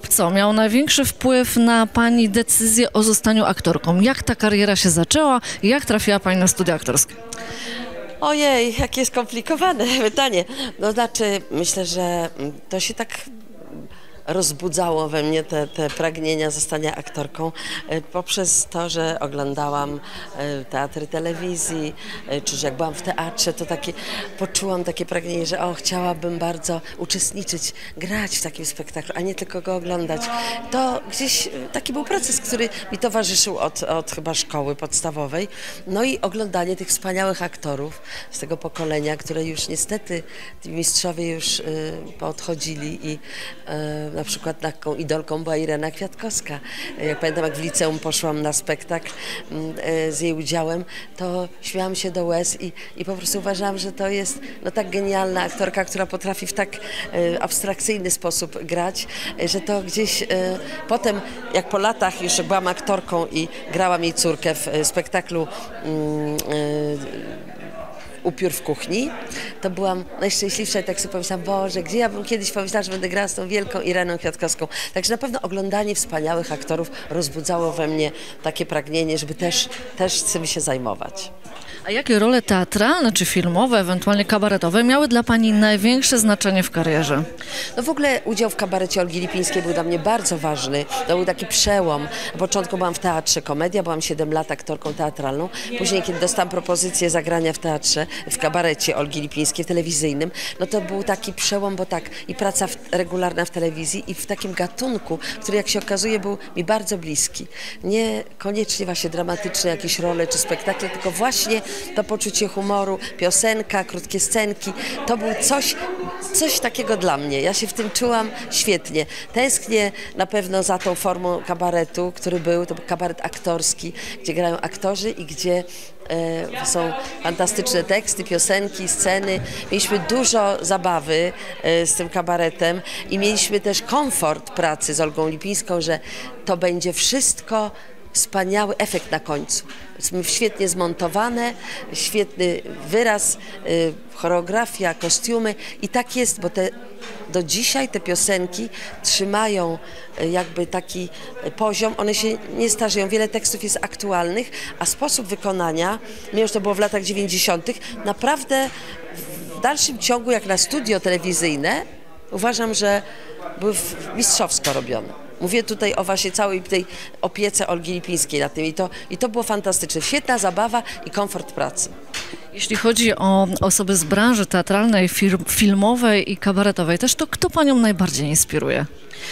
lub co miał największy wpływ na pani decyzję o zostaniu aktorką? Jak ta kariera się zaczęła? Jak trafiła pani na studia aktorskie? Ojej, jakie skomplikowane pytanie. No znaczy, myślę, że to się tak rozbudzało we mnie te pragnienia zostania aktorką poprzez to, że oglądałam teatry telewizji, czy że jak byłam w teatrze, to poczułam takie pragnienie, że chciałabym bardzo uczestniczyć, grać w takim spektaklu, a nie tylko go oglądać. To gdzieś taki był proces, który mi towarzyszył od chyba szkoły podstawowej. No i oglądanie tych wspaniałych aktorów z tego pokolenia, które już niestety, ci mistrzowie już poodchodzili i na przykład taką idolką była Irena Kwiatkowska. Jak pamiętam, jak w liceum poszłam na spektakl z jej udziałem, to śmiałam się do łez i po prostu uważałam, że to jest tak genialna aktorka, która potrafi w tak abstrakcyjny sposób grać, że to gdzieś potem, jak po latach już byłam aktorką i grałam jej córkę w spektaklu Upiór w kuchni, to byłam najszczęśliwsza i tak sobie pomyślałam, Boże, gdzie ja bym kiedyś pomyślała, że będę grała z tą wielką Ireną Kwiatkowską. Także na pewno oglądanie wspaniałych aktorów rozbudzało we mnie takie pragnienie, żeby też tym się zajmować. A jakie role teatralne czy filmowe, ewentualnie kabaretowe miały dla pani największe znaczenie w karierze? No w ogóle udział w kabarecie Olgi Lipińskiej był dla mnie bardzo ważny. To był taki przełom. Na początku byłam w teatrze Komedia, byłam 7 lat aktorką teatralną. Później, kiedy dostałam propozycję zagrania w teatrze, w kabarecie Olgi Lipińskiej, telewizyjnym, no to był taki przełom, bo i praca regularna w telewizji i w takim gatunku, który jak się okazuje był mi bardzo bliski. Nie koniecznie właśnie dramatyczne jakieś role czy spektakle, tylko właśnie to poczucie humoru, piosenka, krótkie scenki, to był coś takiego dla mnie. Ja się w tym czułam świetnie. Tęsknię na pewno za tą formą kabaretu, to był kabaret aktorski, gdzie grają aktorzy i gdzie są fantastyczne teksty, piosenki, sceny. Mieliśmy dużo zabawy z tym kabaretem i mieliśmy też komfort pracy z Olgą Lipińską, że to będzie wszystko wspaniały efekt na końcu. Świetnie zmontowane, świetny wyraz, choreografia, kostiumy i tak jest, bo do dzisiaj te piosenki trzymają jakby taki poziom, one się nie starzeją, wiele tekstów jest aktualnych, a sposób wykonania, mimo że to było w latach 90., naprawdę w dalszym ciągu, jak na studio telewizyjne, uważam, że były mistrzowsko robione. Mówię tutaj o właśnie całej tej opiece Olgi Lipińskiej na tym i to było fantastyczne. Świetna zabawa i komfort pracy. Jeśli chodzi o osoby z branży teatralnej, filmowej i kabaretowej też, to kto panią najbardziej inspiruje?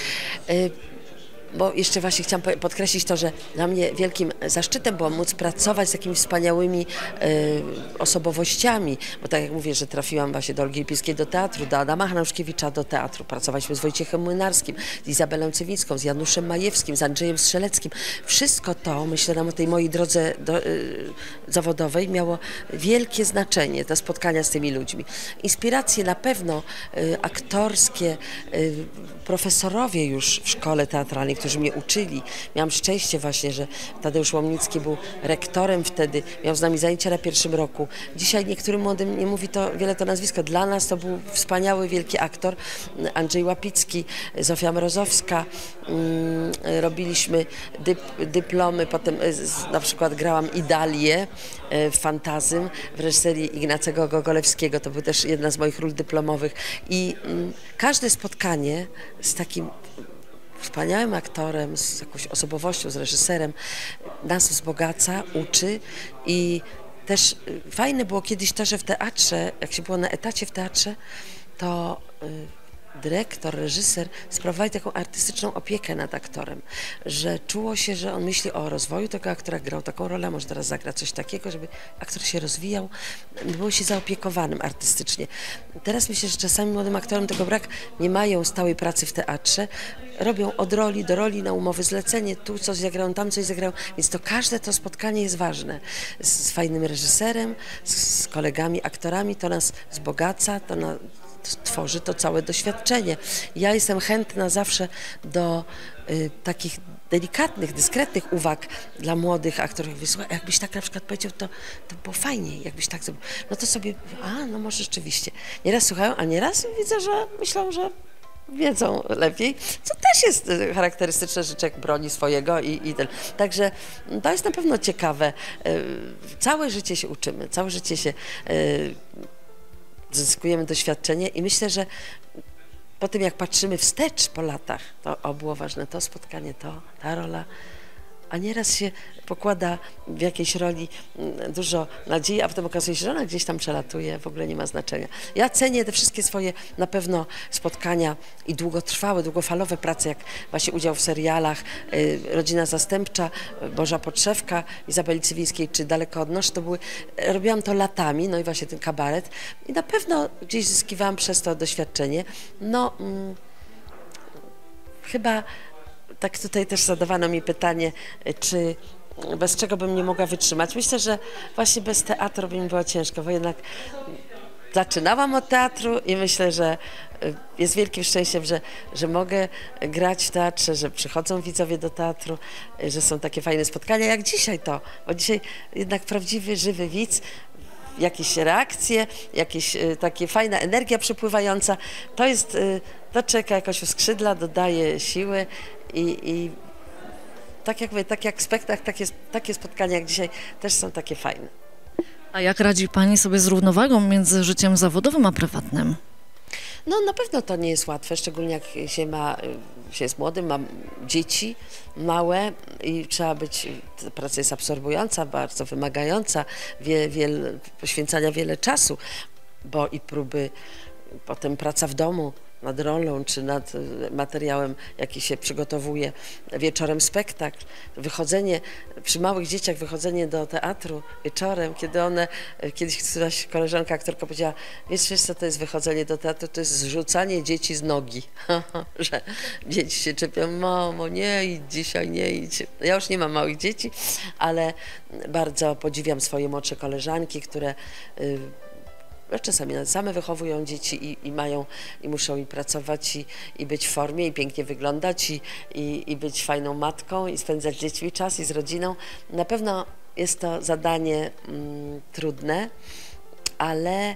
Bo jeszcze właśnie chciałam podkreślić to, że dla mnie wielkim zaszczytem było móc pracować z takimi wspaniałymi osobowościami, bo tak jak mówię, że trafiłam właśnie do Olgi Lipińskiej do teatru, do Adama Hnałuszkiewicza do teatru, pracowaliśmy z Wojciechem Młynarskim, z Izabelą Cewicką, z Januszem Majewskim, z Andrzejem Strzeleckim. Wszystko to, myślę, na tej mojej drodze zawodowej miało wielkie znaczenie, te spotkania z tymi ludźmi. Inspiracje na pewno aktorskie, profesorowie już w szkole teatralnej, którzy mnie uczyli. Miałam szczęście właśnie, że Tadeusz Łomnicki był rektorem wtedy, miał z nami zajęcia na pierwszym roku. Dzisiaj niektórym młodym nie mówi wiele to nazwisko. Dla nas to był wspaniały, wielki aktor Andrzej Łapicki, Zofia Mrozowska. Robiliśmy dyplomy, potem na przykład grałam Idalię w Fantazym w reżyserii Ignacego Gogolewskiego. To był też jedna z moich ról dyplomowych. I każde spotkanie z takim wspaniałym aktorem, z jakąś osobowością, z reżyserem nas wzbogaca, uczy i też fajne było kiedyś to, że w teatrze, jak się było na etacie w teatrze, to dyrektor, reżyser sprawowali taką artystyczną opiekę nad aktorem, że czuło się, że on myśli o rozwoju tego aktora, grał taką rolę, może teraz zagra coś takiego, żeby aktor się rozwijał, było się zaopiekowanym artystycznie. Teraz myślę, że czasami młodym aktorom tego brak, nie mają stałej pracy w teatrze, robią od roli do roli na umowy zlecenie, tu coś zagrają, tam coś zagrają, więc to każde to spotkanie jest ważne. Z fajnym reżyserem, z kolegami, aktorami, to nas wzbogaca, tworzy to całe doświadczenie. Ja jestem chętna zawsze do takich delikatnych, dyskretnych uwag dla młodych aktorów. Słuchaj, jakbyś tak na przykład powiedział, to było fajniej, jakbyś tak zrobił. No to sobie, no może rzeczywiście. Nieraz słuchają, a nieraz widzę, że myślą, że wiedzą lepiej, co też jest charakterystyczne, że człowiek broni swojego i ten. Także to jest na pewno ciekawe. Całe życie się uczymy, całe życie się zyskujemy doświadczenie i myślę, że po tym jak patrzymy wstecz po latach, to było ważne to spotkanie, ta rola, a nieraz się pokłada w jakiejś roli dużo nadziei, a potem okazuje się, że ona gdzieś tam przelatuje, w ogóle nie ma znaczenia. Ja cenię te wszystkie swoje na pewno spotkania i długotrwałe, długofalowe prace, jak właśnie udział w serialach Rodzina Zastępcza, Boża Podszewka, Izabeli Cywińskiej czy Daleko od Noż, robiłam to latami, no i właśnie ten kabaret i na pewno gdzieś zyskiwałam przez to doświadczenie. Chyba tak tutaj też zadawano mi pytanie, czy bez czego bym nie mogła wytrzymać. Myślę, że właśnie bez teatru by mi było ciężko, bo jednak zaczynałam od teatru i myślę, że jest wielkim szczęściem, że mogę grać w teatrze, że przychodzą widzowie do teatru, że są takie fajne spotkania jak dzisiaj bo dzisiaj jednak prawdziwy, żywy widz, jakieś reakcje, jakieś takie fajna energia przepływająca, to człowieka jakoś uskrzydla, dodaje siły i tak jak mówię, tak jak spektakl, takie spotkania jak dzisiaj też są takie fajne. A jak radzi Pani sobie z równowagą między życiem zawodowym a prywatnym? No na pewno to nie jest łatwe, szczególnie jak się jest młodym, ma dzieci małe i trzeba być, praca jest absorbująca, bardzo wymagająca, poświęcania wiele czasu, bo i próby, potem praca w domu nad rolą czy nad materiałem, jaki się przygotowuje, wieczorem spektakl, wychodzenie, przy małych dzieciach wychodzenie do teatru wieczorem, kiedyś któraś koleżanka aktorka powiedziała, wiesz co to jest wychodzenie do teatru, to jest zrzucanie dzieci z nogi, że dzieci się czepią, mamo nie idź dzisiaj, nie idź. Ja już nie mam małych dzieci, ale bardzo podziwiam swoje młodsze koleżanki, które czasami nawet same wychowują dzieci i muszą pracować i być w formie i pięknie wyglądać i być fajną matką i spędzać z dziećmi czas i z rodziną. Na pewno jest to zadanie trudne, ale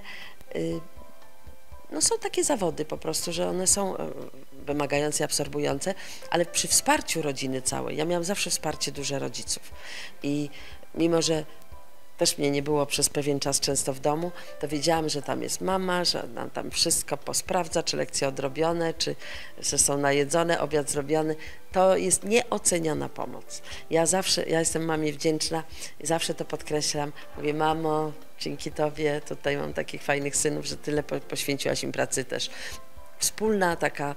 są takie zawody po prostu, że one są wymagające i absorbujące, ale przy wsparciu rodziny całej. Ja miałam zawsze wsparcie duże rodziców i mimo, że też mnie nie było przez pewien czas często w domu, to wiedziałam, że tam jest mama, że nam tam wszystko posprawdza, czy lekcje odrobione, czy że są najedzone, obiad zrobiony. To jest nieoceniona pomoc. Ja jestem mamie wdzięczna i zawsze to podkreślam. Mówię, mamo, dzięki tobie tutaj mam takich fajnych synów, że tyle poświęciłaś im pracy też. Wspólna taka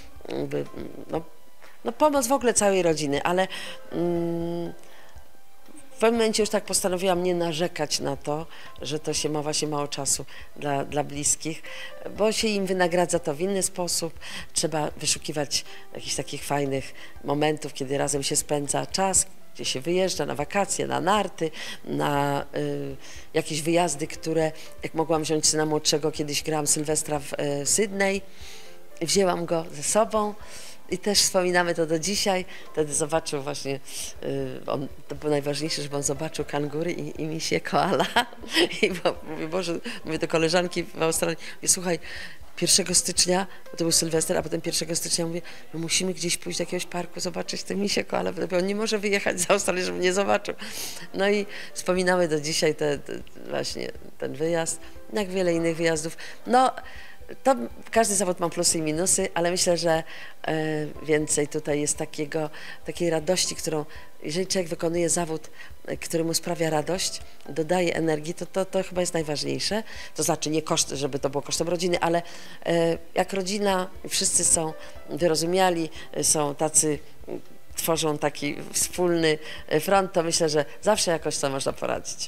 pomoc w ogóle całej rodziny, ale w pewnym momencie już tak postanowiłam nie narzekać na to, że to się ma właśnie mało czasu dla bliskich, bo się im wynagradza to w inny sposób. Trzeba wyszukiwać jakichś takich fajnych momentów, kiedy razem się spędza czas, gdzie się wyjeżdża na wakacje, na narty, na jakieś wyjazdy, które, jak mogłam wziąć syna młodszego, kiedyś grałam Sylwestra w Sydney, wzięłam go ze sobą. I też wspominamy to do dzisiaj. Wtedy zobaczył właśnie, to było najważniejsze, żeby on zobaczył kangury i misię koala. I mówię, Boże, mówię do koleżanki w Australii, mówię, słuchaj, 1 stycznia, bo to był Sylwester, a potem 1 stycznia mówię, my musimy gdzieś pójść do jakiegoś parku, zobaczyć te misie koala, bo on nie może wyjechać z Australii, żeby nie zobaczył. No i wspominamy do dzisiaj właśnie ten wyjazd, jak wiele innych wyjazdów. To każdy zawód ma plusy i minusy, ale myślę, że więcej tutaj jest takiej radości, którą, jeżeli człowiek wykonuje zawód, który mu sprawia radość, dodaje energii, to chyba jest najważniejsze. To znaczy nie żeby to było kosztem rodziny, ale jak rodzina, wszyscy są wyrozumiali, są tacy, tworzą taki wspólny front, to myślę, że zawsze jakoś to można poradzić.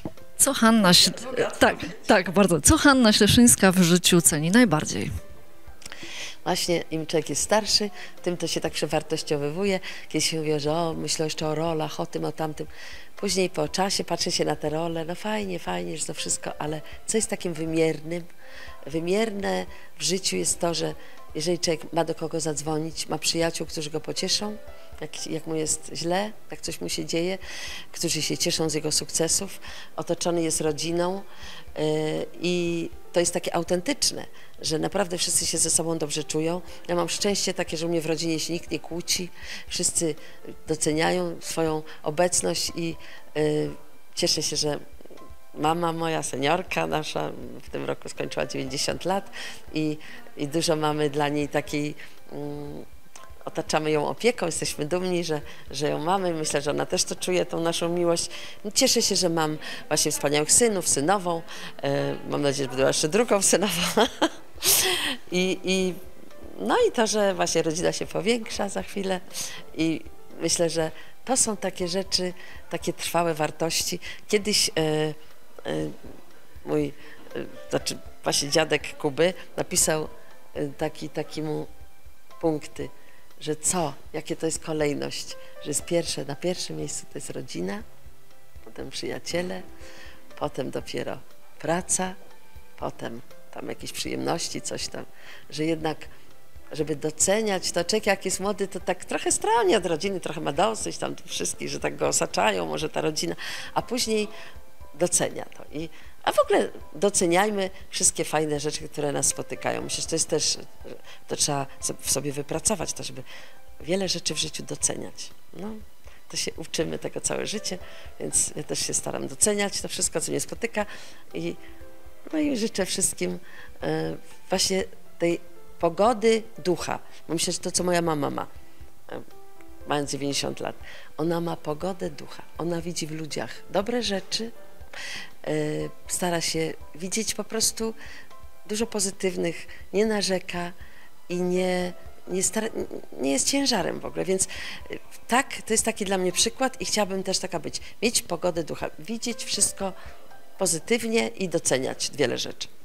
Tak, bardzo. Co Hanna Śleszyńska w życiu ceni najbardziej? Właśnie im człowiek jest starszy, tym to się tak przewartościowywuje. Kiedyś się mówi, że myślę jeszcze o rolach, o tym, o tamtym. Później po czasie patrzy się na te role, no fajnie, że to wszystko, ale co jest takim wymiernym? Wymierne w życiu jest to, że jeżeli człowiek ma do kogo zadzwonić, ma przyjaciół, którzy go pocieszą, jak mu jest źle, jak coś mu się dzieje, którzy się cieszą z jego sukcesów, otoczony jest rodziną i to jest takie autentyczne, że naprawdę wszyscy się ze sobą dobrze czują. Ja mam szczęście takie, że u mnie w rodzinie się nikt nie kłóci, wszyscy doceniają swoją obecność i cieszę się, że mama moja, seniorka nasza, w tym roku skończyła 90 lat i dużo mamy dla niej takiej, otaczamy ją opieką, jesteśmy dumni, że ją mamy. Myślę, że ona też to czuje, tą naszą miłość. Cieszę się, że mam właśnie wspaniałych synów, synową. Mam nadzieję, że będę jeszcze drugą synową. No i to, że właśnie rodzina się powiększa za chwilę i myślę, że to są takie rzeczy, takie trwałe wartości. Kiedyś mój, znaczy właśnie dziadek Kuby napisał taki mu punkty, że jakie to jest kolejność, że jest na pierwszym miejscu to jest rodzina, potem przyjaciele, potem dopiero praca, potem tam jakieś przyjemności, coś tam, że jednak żeby doceniać, to człowiek jak jest młody, to tak trochę stroni od rodziny, trochę ma dosyć tam wszystkich, że tak go osaczają, może ta rodzina, a później docenia to. A w ogóle doceniajmy wszystkie fajne rzeczy, które nas spotykają. Myślę, że to jest też, to trzeba w sobie wypracować, to żeby wiele rzeczy w życiu doceniać. No, to się uczymy tego całe życie, więc ja też się staram doceniać to wszystko, co mnie spotyka no i życzę wszystkim właśnie tej pogody ducha. Bo myślę, że to, co moja mama ma, mając 90 lat, ona ma pogodę ducha. Ona widzi w ludziach dobre rzeczy, stara się widzieć po prostu dużo pozytywnych, nie narzeka i nie jest ciężarem w ogóle, więc tak, to jest taki dla mnie przykład i chciałabym też taka być. Mieć pogodę ducha, widzieć wszystko pozytywnie i doceniać wiele rzeczy.